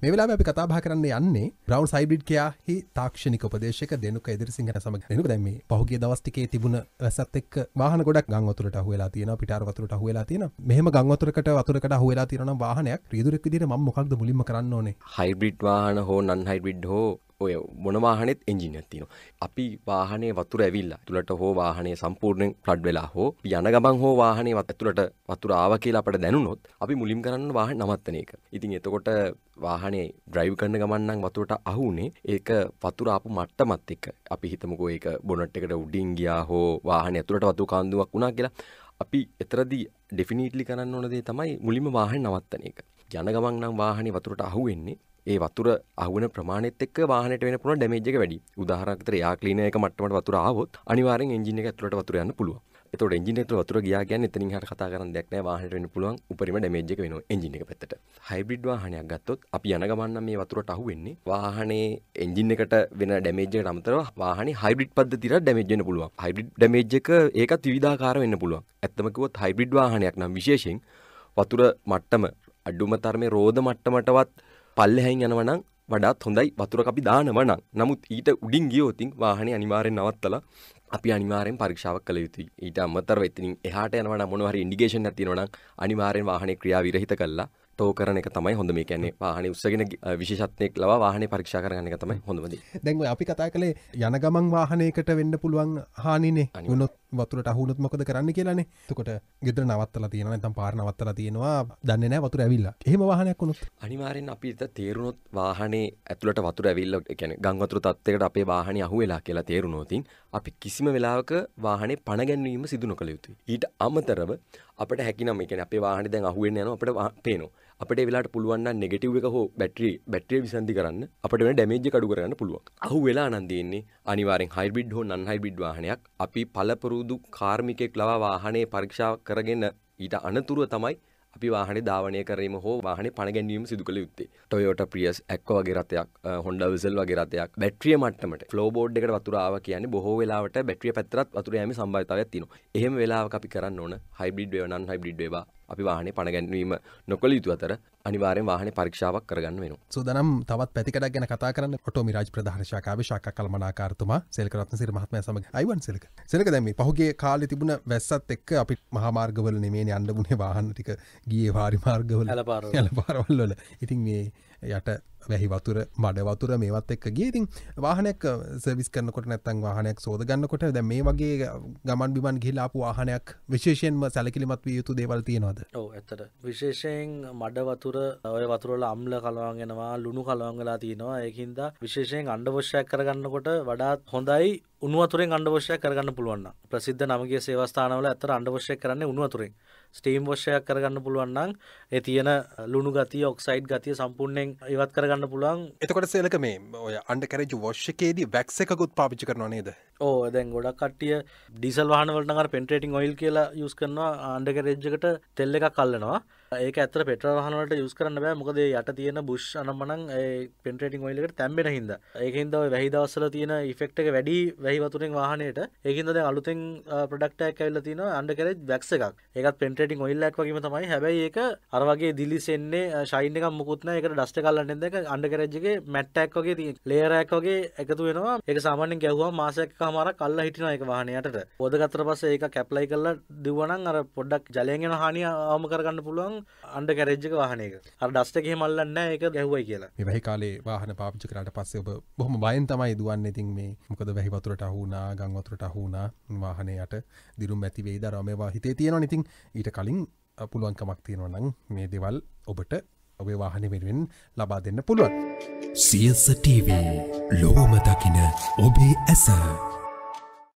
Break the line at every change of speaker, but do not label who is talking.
මේ වෙලාවේ අපි කතා බහ කරන්න යන්නේ බ්‍රවුන්ස් හයිබ්‍රිඩ් කියාහි තාක්ෂණික උපදේශක දෙනුක එදිරිසිංහ සමග. දෙනුක දැන් මේ පහුගිය දවස් ටිකේ තිබුණ වැස්සත් එක්ක වාහන ගොඩක් ගම් වතුරට අහු වෙලා තියෙනවා, පිටාර වතුරට අහු වෙලා තියෙනවා. මෙහෙම ගම් වතුරකට අහු වෙලා තියෙනවා නම් වාහනයක් රියදුරෙක් විදිහට මම මොකක්ද මුලින්ම කරන්න ඕනේ?
හයිබ්‍රිඩ් වාහන හෝ නන් හයිබ්‍රිඩ් හෝ ඔය මොන වාහනෙත් එන්ජින් එකක් තියෙනවා. අපි වාහනේ වතුර ඇවිල්ලා ඇතුළට හෝ වාහනේ සම්පූර්ණයෙන් ෆ්ලඩ් වෙලා හෝ යන ගමන් හෝ වාහනේ ඇතුළට වතුර ආවා කියලා අපිට දැනුනොත් අපි මුලින්ම කරන්න වාහනේ නවත්තන එක. ඉතින් එතකොට වාහනේ ඩ්‍රයිව් කරන ගමන් නම් වතුරට අහුනේ ඒක වතුර ආපු මට්ටමත් එක්ක අපි හිතමුකෝ ඒක බොනට් එකට උඩින් ගියා හෝ වාහනේ ඇතුළට වතුර කාන්දුවක් වුණා කියලා අපි එතරදී ඩෙෆිනිට්ලි කරන්න ඕන දේ තමයි මුලින්ම වාහනේ නවත්තන එක. යන ගමන් නම් වාහනේ වතුරට අහුවෙන්නේ ඒ වතුර අහුවෙන ප්‍රමාණයත් එක්ක වාහනයට වෙන පුළුවන් ඩැමේජ් එක වැඩි. උදාහරණයක් විතර එයා ක්ලීනර් එක මට්ටමට වතුර ආවොත් අනිවාර්යෙන් එන්ජින් එක ඇතුළට වතුර යන්න පුළුවන්. එතකොට එන්ජින් එක ඇතුළට වතුර ගියා කියන්නේ එතනින් එහාට කතා කරන්න දෙයක් නැහැ. වාහනයට වෙන්න පුළුවන් උපරිම ඩැමේජ් එක වෙනවා එන්ජින් එක පැත්තට. හයිබ්‍රිඩ් වාහනයක් ගත්තොත් අපි යන ගමන් නම් මේ වතුරට අහුවෙන්නේ වාහනේ එන්ජින් එකට වෙන ඩැමේජ් එකට අමතරව වාහනේ හයිබ්‍රිඩ් පද්ධතියට ඩැමේජ් වෙන්න පුළුවන්. හයිබ්‍රිඩ් ඩැමේජ් එක ඒකත් විවිධාකාර වෙන්න පුළුවන්. ඇත්තම කිව්වොත් හයිබ්‍රිඩ් වාහනයක් නම් විශේෂයෙන් වතුර මට්ටම අඩුම තරමේ රෝද මට්ටමටවත් පල්ලෙහැයින් යනවා නම් වඩාත් හොඳයි වතුරක අපි දානවා නම්. නමුත් ඊට උඩින් ගියොත් වාහනේ අනිවාර්යෙන් නවත්තලා අපි අනිවාර්යෙන් පරීක්ෂාවක් කළ යුතුයි. ඊට අමතරව එතනින් එහාට යනවා නම් මොනවා හරි ඉන්ඩිකේෂන් එකක් තියෙනවා නම් අනිවාර්යෙන් වාහනේ ක්‍රියා විරහිත කළා ටෝ කරන එක තමයි හොඳම. ඒ කියන්නේ වාහනේ උස්සගෙන විශේෂඥයෙක් ලවා වාහනේ පරීක්ෂා කරගන්න එක තමයි හොඳම දේ.
දැන් ඔය අපි කතා කළේ යන ගමන් වාහනයකට වෙන්න පුළුවන් හානිනේ. වුණොත් වතුරට අහුනොත් මොකද කරන්න කියලානේ. එතකොට ගෙදර නවත්තලා තියෙනවා නැත්නම් පාර නවත්තලා තියෙනවා දන්නේ නැහැ වතුර ඇවිල්ලා. එහෙම වාහනයක් වුණොත්
අනිවාර්යෙන් අපිට තේරුනොත් වාහනේ ඇතුළට වතුර ඇවිල්ලා ඒ කියන්නේ ගම් වතුර තත්ත්වයකට අපේ වාහනේ අහුවෙලා කියලා තේරුනොත් අපි කිසිම වෙලාවක වාහනේ පණ ගැන්වීම සිදු නොකළ යුතුයි. ඊට අමතරව අපිට හැකිනම් ඒ කියන්නේ අපේ වාහනේ දැන් අහුවෙන්න යනවා අපිට පේනවා. අපිට ඒ වෙලාවට පුළුවන් නම් නෙගටිව් එක හෝ බැටරිය විසන්ධි කරන්න අපිට වෙන ඩැමේජ් එක අඩු කරගන්න පුළුවන්. අහුවෙලා නම් දෙන්නේ අනිවාර්යෙන් හයිබ්‍රිඩ් හෝ නන් හයිබ්‍රිඩ් වාහනයක් අපි පළපුරුදු කාර්මිකයෙක් ලවා වාහනේ පරීක්ෂා කරගෙන ඊට අනතුරුව තමයි අපි වාහනේ ධාවනය කිරීම හෝ වාහනේ පණ ගැනීම සිදු කළ යුත්තේ. Toyota Prius, Aqua වගේ රථයක්, Honda Vezel වගේ රථයක් බැටරිය මට්ටමට ෆ්ලෝ බෝඩ් එකට වතුර ආවා කියන්නේ බොහෝ වෙලාවට බැටරිය පැත්තට වතුර යෑමේ සම්භාවිතාවයක් තියෙනවා. එහෙම වෙලාවක අපි කරන්න ඕන හයිබ්‍රිඩ් වේවා නන් හයිබ්‍රිඩ් වේවා අපි වාහනේ පණ ගැනීම නොකළ යුතු අතර අනිවාර්යෙන් වාහනේ පරීක්ෂාවක් කරගන්න වෙනවා.
සූදානම් තවත් පැතිකඩක් ගැන කතා කරන්න ඔටෝ මිරාජ් ප්‍රධාන ශාඛාවේ ශාඛා කළමනාකාරතුමා සෙල්ක රත්නසිරි මහත්මයා සමග. අයිවන් සෙල්ක. සෙල්ක දැන් මේ පහුගිය කාලේ තිබුණ වැස්සත් එක්ක අපි මහා මාර්ගවල නෙමෙයිනේ යන්න බුනේ වාහන ටික ගියේ වාරි මාර්ගවල. යලපාරවල වල. ඉතින් මේ යට වැහි වතුර මඩ වතුර මේවත් එක්ක ගියේ. ඉතින් වාහනයක් සර්විස් කරනකොට නැත්නම් වාහනයක් සෝද ගන්නකොට දැන් මේ වගේ ගමන් බිමන් ගිහිලා ආපු වාහනයක් විශේෂයෙන්ම සැලකිලිමත් විය යුතු දේවල් තියෙනවද?
ඔව් ඇත්තට. විශේෂයෙන් මඩ වතුර ඔය වතුර වල අම්ල කලවම් වෙනවා, ලුණු කලවම් වෙලා තියෙනවා. ඒකින්ද විශේෂයෙන් අණ්ඩවශ්‍යයක් කරගන්නකොට වඩාත් හොඳයි උණු වතුරෙන් අණ්ඩවශ්‍යයක් කරගන්න පුළුවන් නම්. ප්‍රසිද්ධ නමගිය සේවා ස්ථානවල ඇත්තට අණ්ඩවශ්‍යයක් කරන්නේ උණු වතුරෙන්. ස්ටීම් වොෂයක් කරගන්න පුළුවන් නම් ඒ තියෙන ලුණු ගතිය, ඔක්සයිඩ් ගතිය සම්පූර්ණයෙන් ඉවත් කරගන්න පුළුවන්.
එතකොට සේලක මේ ඔය අන්ඩර් කැරේජ් වොෂ් එකේදී වැක්ස් එකකුත් පාවිච්චි කරනවා නේද?
ඔව් දැන් ගොඩක් කට්ටිය ඩීසල් වාහන වලට නම් අර පෙන්ට්‍රේටිං ඔයිල් කියලා යූස් කරනවා. අන්ඩර් කැරේජ් එකට තෙල් එකක් අල්ලනවා. ඒක ඇත්තට පෙට්‍රල් වාහන වලට යූස් කරන්න බෑ. මොකද ඒ යට තියෙන බුෂ් අනම්මනම් ඒ පෙන්ට්‍රේටිං ඔයිල් එකට තැම්බෙන හින්දා. ඒකින්ද ඔය වැහි දවස්වල තියෙන ඉෆෙක්ට් එක වැඩි වැහි වතුරෙන් වාහනේට. ඒකින්ද දැන් අලුතෙන් ප්‍රොඩක්ට් එකක් ඇවිල්ලා තියෙනවා අන්ඩර් කැරේජ් වැක්ස් එකක්. ඒකත් පෙන්ට්‍රේටිං ඔයිල් එකක් වගේම තමයි. හැබැයි ඒක අර වගේ දිලිසෙන්නේ ෂයින් එකක් මුකුත් නැහැ. ඒකට ඩස්ට් එක අල්ලන්නේ නැද්ද? ඒක අන්ඩර් කැරේජ් එකේ මැට් එකක් වගේ තියෙන ලේයර් එකක් වගේ එකතු වෙනවා. ඒක සාමාන්‍යයෙන් ගැහුවම මාසයක් එකමාරක් අල්ලලා හිටිනවා ඒක වාහනේ යටට. පොද ගත්තට පස්සේ ඒක ඇප්ලයි කරලා දිව්වනම් අර පොඩ්ඩක් ජලයෙන් එන හානිය අවම කරගන්න පුළුවන් අන්ඩර් කැරේජ් එක වාහනයක. අර ඩස්ට් එක එහෙම අල්ලන්නේ නැහැ ඒක ගැහුවයි කියලා.
මේ වැහි කාලේ වාහන පාවිච්චි කරාට පස්සේ ඔබ බොහොම බයෙන් තමයි දුවන්නේ. ඉතින් මේ මොකද වැහි වතුරට අහු වුණා, ගම් වතුරට අහු වුණා, වාහනේ යට දිරුම් ඇති වෙයිද අර මේවා හිතේ තියෙනවනේ. ඉතින් ඊට කලින් පුළුවන්කමක් තියෙනවා නම් මේ දේවල් ඔබට ඔබේ වාහනේ වෙනුවෙන් ලබා දෙන්න පුළුවන්.
සියස TV ලොවම දකින ඔබේ ඇස